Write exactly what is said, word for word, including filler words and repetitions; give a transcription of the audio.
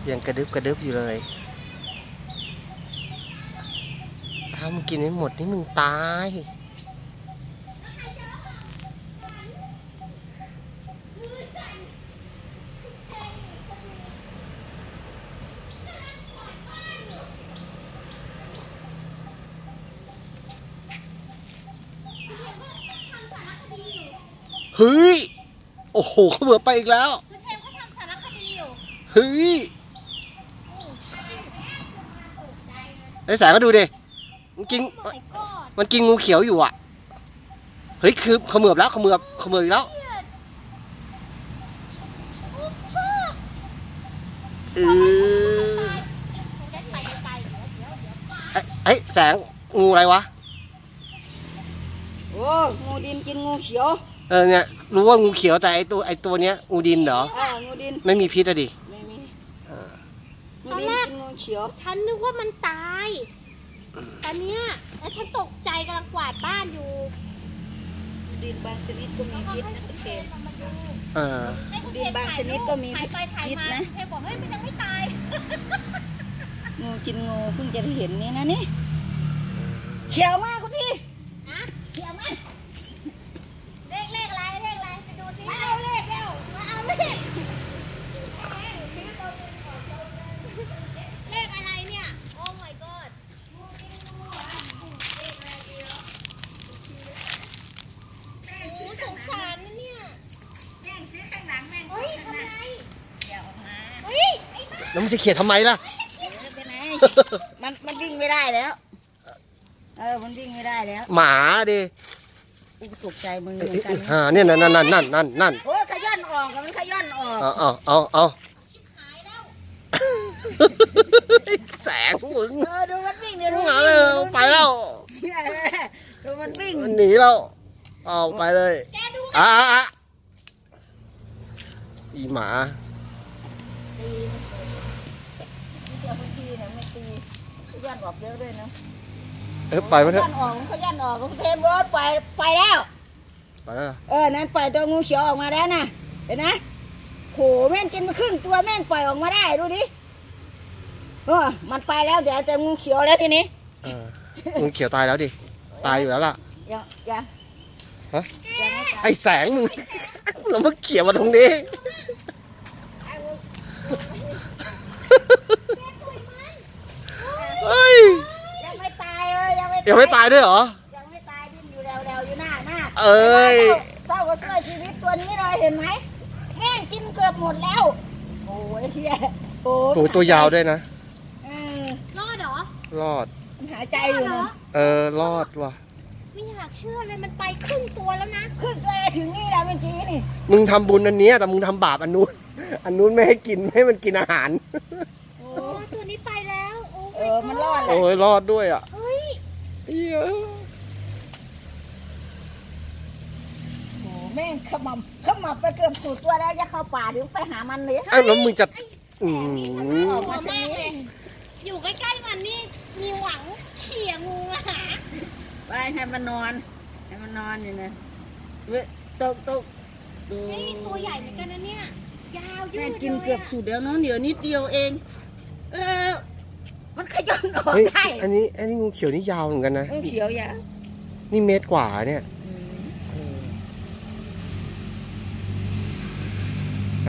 ยังกระดึบกระดึบอยู่เลยถ้ามึงกินไม่หมดนี่มึงตายเฮ้ยโอ้โหเขาเบื่อไปอีกแล้วเทมเขาทำสารคดีอยู่เฮ้ยไอ้แสงก็ดูดิมันกินมันกินงูเขียวอยู่อ่ะเฮ้ยคือเขมือบแล้วเขมือบเขมือบอีกแล้วเออไอ้แสงงูอะไรวะโอ้งูดินกินงูเขียวเออเนี่ยรู้ว่างูเขียวแต่ไอตัวไอตัวเนี้ยงูดินเหรออ่างูดินไม่มีพิษอะดิไม่มีตอนแรกงูเขียวฉันนึกว่ามันตายตอนเนี้ยแล้วฉันตกใจกำลังกวาดบ้านอยู่ดินบางชนิดก็มีพิษนะเทมเออดินบางชนิดก็มีพิษนะเทมบอกเฮ้ยมันยังไม่ตายงูกินงูเพิ่งจะเห็นนี่นะนี่เขียวมากคุณพี่อะเขียวมากเลขเลขอะไรเลขอะไรไปดูดิมาเอาเลขแล้วมาเอาเลขเลขอะไรเนี่ยโอ้ my god โอ้สงสารนะเนี่ยแม่งซื้อข้างหลังแม่งเฮ้ยทำไมเดี๋ยวออกมาเฮ้ยไอ้บ้าแล้วมันจะเขียนทำไมล่ะไปไหนมันมันวิ่งไม่ได้แล้วเออมันวิ่งไม่ได้แล้วหมาดิตกใจมึงเหมือนกันฮะเนี่ยนั่นนั่นนั่นนั่นนั่นนั่นโอ้ขย้อนออกมันขย้อนออกเอาเอาเอาเอาแสงมึงเออดูมันวิ่งเดี๋ยวดูมาเลยไปแล้วดูมันวิ่งมันหนีแล้วเอาไปเลยอ่ะอ่ะอีหมาตีเดี๋ยวบางทีเนี่ยไม่ตีขย้อนออกเยอะด้วยนะเออไปมันเถอะขย้อนออกขย้อนออกเทมรถไปไปแล้วไปแล้วเออนั่นปล่อยตัวงูเขียวออกมาแล้วนะเห็นไหมโหแม่งกินมาครึ่งตัวแม่งปล่อยออกมาได้ดูดิเออมันไปแล้วเดี๋ยวจะงูเขียวแล้วทีนี้เอองูเขียวตายแล้วดิตายอยู่แล้วล่ะยังยังฮะไอแสงมึงเรามาเขี่ยมาตรงนี้เฮ้ยยังไม่ตายเลยยังไม่ยังไม่ตายด้วยเหรอยังไม่ตายดิ้นอยู่เร็วๆอยู่หน้าหน้าเอ้ยเศร้าก็ช่วยชีวิตตัวนี้เลยเห็นไหมแม่งกินเกือบหมดแล้วโอ้ยเฮียโอ้ตัวตัวยาวด้วยนะรอดเหรอรอดหายใจอยู่นะเออรอดว่ะไม่อยากเชื่อเลยมันไปครึ่งตัวแล้วนะครึ่งตัวอะไรถึงนี่แล้วเมื่อกี้นี่มึงทำบุญอันนี้แต่มึงทำบาปอันนู้นอันนู้นไม่ให้กินไม่ให้มันกินอาหารโอ้ตัวนี้ไปแล้วโอ้เออมันรอดเลยโอ้ยรอดด้วยอ่ะเฮ้ยเยอะโอ้แม่งขมำขมำไปเกือบสูดตัวแล้วจะเข้าป่าหรือไปหามันเลยอ้าวแล้วมึงจะอืมออกมามากเลยอยู่ใกล้ๆมันนี่มีหวังเขี่ยงูมาหาไปให้มันนอนให้มันนอนอยู่นะเว้ยตกตกดูนี่ตัวใหญ่เหมือนกันนะเนี่ยยาวยืดเลยกินเกือบสุดแล้วเนาะเดี๋ยวนิดเดียวเองเออมันขย้อนออกได้อันนี้อันนี้งูเขียวนี่ยาวเหมือนกันนะงูเขียวยาวนี่เมตรกว่าเนี่ย